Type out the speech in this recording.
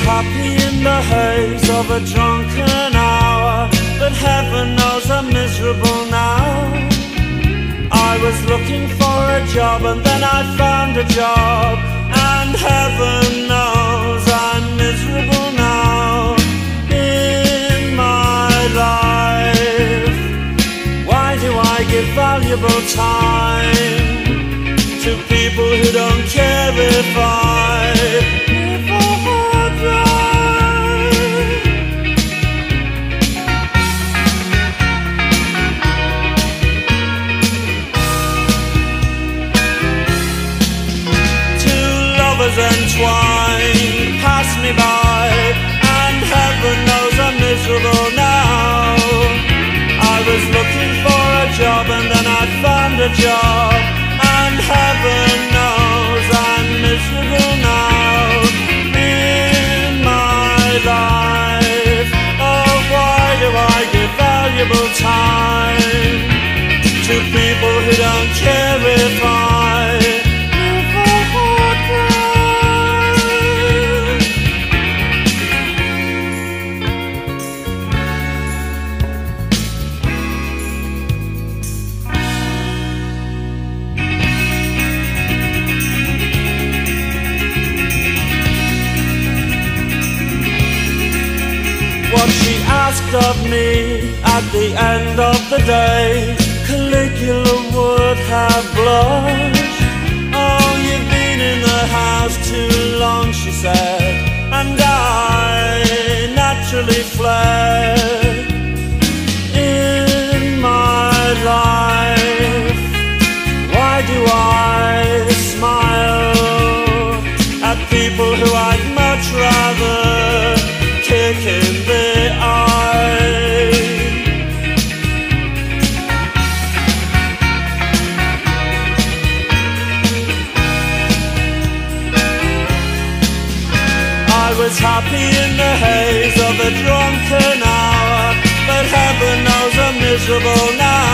happy in the haze of a drunken hour, but heaven knows I'm miserable now. I was looking for a job and then I found a job, and heaven knows I'm miserable now in my life. Why do I give valuable time to people who don't care if I live or die? Two lovers entwined pass me by, and heaven knows I'm miserable now. I was looking for a job and then I found a job, and heaven knows I'm miserable now in my life. Oh, why do I give valuable time to people who don't care if I live or die? What she asked of me at the end of the day, Caligula would have blushed. Oh, you've been in the house too long, she said, and I naturally fled. In my life, why do I smile at people who I'd much rather kick in the eye? I was happy in the haze of a drunken hour, but heaven knows I'm miserable now.